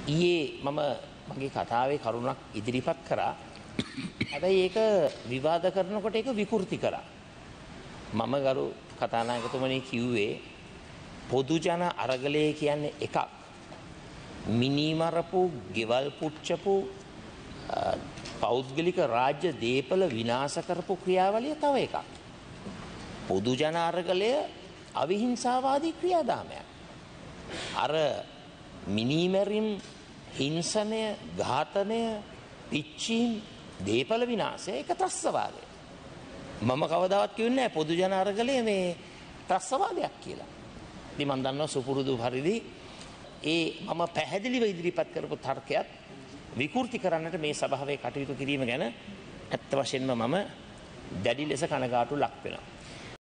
ඊයේ මම මගේ කතාවේ කරුණක් ඉදිරිපත් කරා. හැබැයි ඒක විවාද කරනකොට ඒක විකෘති කරා. මම ගරු කතානායකතුමනි කිව්වේ පොදු ජන අරගලය කියන්නේ එකක්. මිනිමරපු, ගෙවල් පුච්චපු, පෞද්ගලික රාජ්‍ය දේපල විනාශ කරපු ක්‍රියාවලිය තව එකක්. පොදු ජන අරගලය අවිහිංසාවාදී ක්‍රියාදාමයක්. අර මිනිමැරීම්, හිංසනය, ඝාතනය, පිච්චීම්, දේපල විනාශය ඒක ත්‍රස්තවාදය. මම කවදාවත් කිව්වේ නැහැ පොදු ජන අරගලය මේ ත්‍රස්තවාදයක් කියලා. ඉතින් මම දන්නවා සුපුරුදු පරිදි මම පැහැදිලිව ඉදිරිපත් කරපු තර්කයක් විකෘති කරන්නට මේ සභාවේ කටයුතු කිරීම ගැන ඇත්ත වශයෙන්ම මම දැඩි ලෙස කනගාටු ලක් වෙනවා.